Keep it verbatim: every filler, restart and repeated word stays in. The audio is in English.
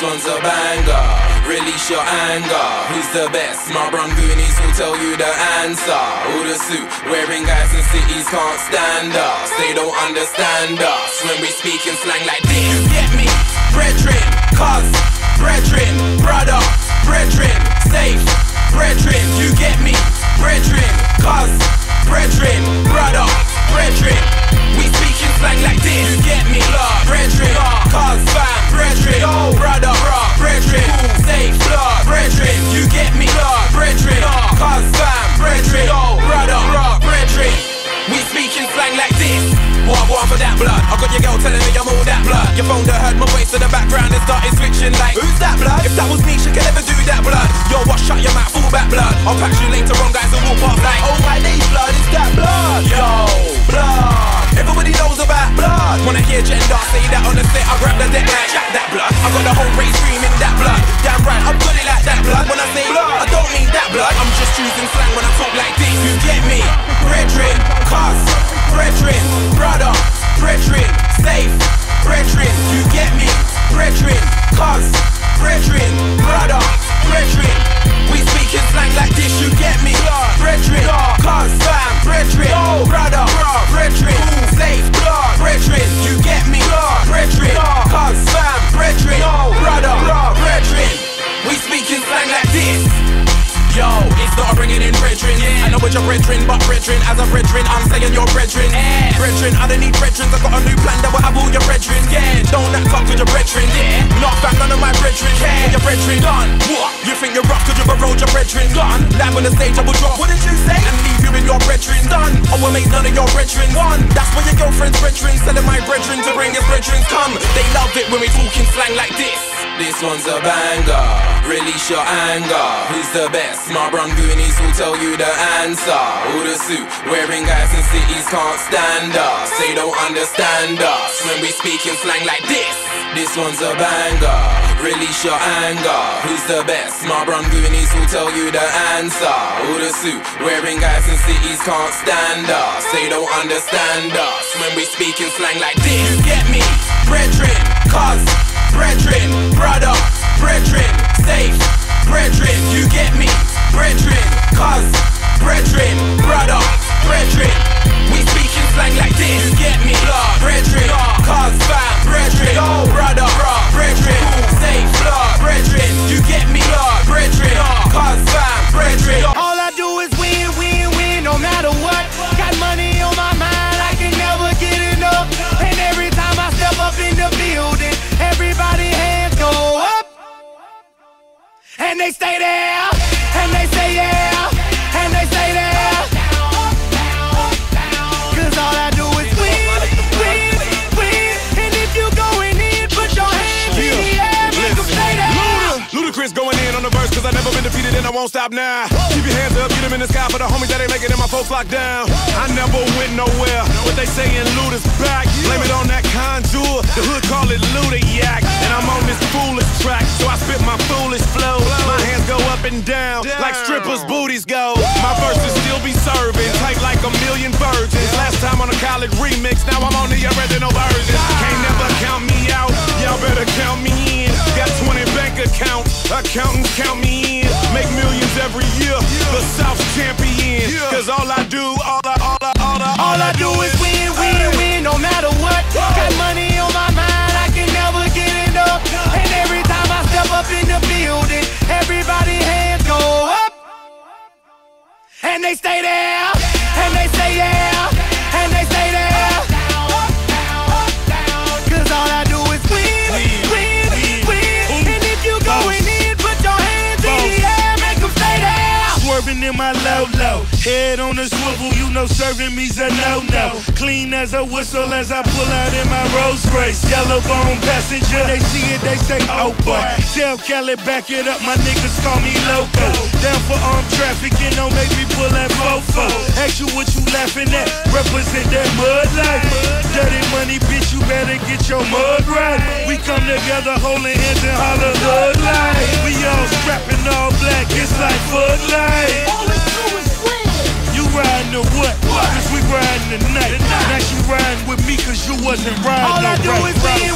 one's a banger, release your anger. Who's the best? My brown goonies will tell you the answer. All the suit wearing guys in cities can't stand us. They don't understand us when we speak in slang like this. You get me? Brethren, cuz, brethren, brother, brethren, safe, brethren. You get me? Brethren, cuz, brethren, brother, brethren. We speak in slang like this. You get me? Blood, brethren, cuz, fam, brethren, yo, brother, brethren, safe, blood, brethren. You get me? Blood, brethren, cuz, fam, brethren, yo, brother, brethren. We speak in slang like this. What I want for that blood? I got your girl telling me I'm all that blood. Your phone that heard my voice in the background and started switching like, who's that blood? If that was me, she could never do that blood. Yo, what, shut your mouth, full back blood. I'll patch you later on, guys, and walk past like, oh my days, blood, is that blood? Yo, blood. Everybody knows about blood. Wanna hear gender, say that on the set. I grab the deck like, jack that blood. I got the whole race screaming that blood. Damn right, I'm good like that blood. When I say blood, I don't mean that blood. I'm just choosing slang when I talk like this. You get me? Brethren, cuz, brethren, brother, brethren, safe, brethren. You get me? Brethren, cuz, brethren, brother, brethren. We speak in slang like this. You get me? Brethren, cuz, fam, brethren, brother, brethren, safe, brethren. You get me? Brethren, cuz, fam, brethren, brother, brethren. We speak in slang like this. Yo, it's not bringing in brethren. Yeah. I know what your brethren, but brethren, as a brethren, I'm saying your brethren. Yeah. Brethren, I don't need brethren. I got a new plan that will have all your brethren. Yeah, don't act up with your brethren. Yeah, not back none of my brethren. Yeah, your brethren done. What? You think you're rough cause you borrowed your brethren? Gone. Live on the stage, I will drop. What did you say? And leave you in your brethren. Done. I will make none of your brethren. One. That's why your girlfriend's brethren selling my brethren to bring his brethren. Come. They love it when we talking slang like this. This one's a banger. Release your anger. Who's the best? My brown goonies will tell you the answer. All the suit wearing guys in cities can't stand us. They don't understand us when we speak in slang like this. This one's a banger. Release your anger. Who's the best? My brown goonies will tell you the answer. All the suit wearing guys in cities can't stand us. They don't understand us when we speak in slang like this. You get me? Brethren, cuz, brethren, brother, brethren, safe, brethren. You get me? Brethren, cuz, brethren, brother, brethren. We speak in slang like this. You get me? Blood, brethren, cuz, fam, brethren, brother, brethren, safe, blood, brethren. You get me? Blood, brethren, cuz, fam, brethren. All I do is win, win, win, no matter what. Got money on my mind, I can never get enough. And every time I step up in the building, everybody hands go up. And they stay there, and they say yeah, and they stay there. Cause all I do is win, win, win. And if you going in, put your hands in the air, make them stay there. Ludacris going in on the verse cause I never been defeated and I won't stop now. Keep your hands up, get them in the sky for the homies that ain't making it and my folks locked down. I never went nowhere, but they saying Luda's back. Blame it on that contour, the hood call it Luda-yak. And I'm on this foolish track, so I spit my foolish flow. My hands go up and down, like strippers' booties go. My verses still be serving, tight like a million virgins. Last time on a college remix, now I'm on the original version. Can't never count me out, y'all better count me in. Got twenty bank accounts, accountants count me in. Make millions every year, the South's champion. Cause all I do, all I, all I, all I, all I do is win, win, win, no matter what. Got money on my mind, I can never get enough. And every time I step up in the building, everybody hands go up. And they stay there, and they say yeah, and they stay there. Cause all I do is win, win, win. And if you going in, put your hands in the air, make them stay there. Swerving in my low-low, head on the swivel, you know serving me's a no-no. Clean as a whistle as I pull out in my Rolls Royce. Yellow bone passenger, they see it, they say, oh boy. Tell Cali, back it up, my niggas call me loco. Down for armed trafficking, don't make me pull that fofo. Ask you what you laughing at, represent that mud life. Dirty money, bitch, you better get your mud right. We come together holding hands and holler hood life. We all strapping all black, it's like Bud Light. All we do is win. You riding or what? Cause we riding tonight. Now she riding with me cause you wasn't riding. All I do right. is win,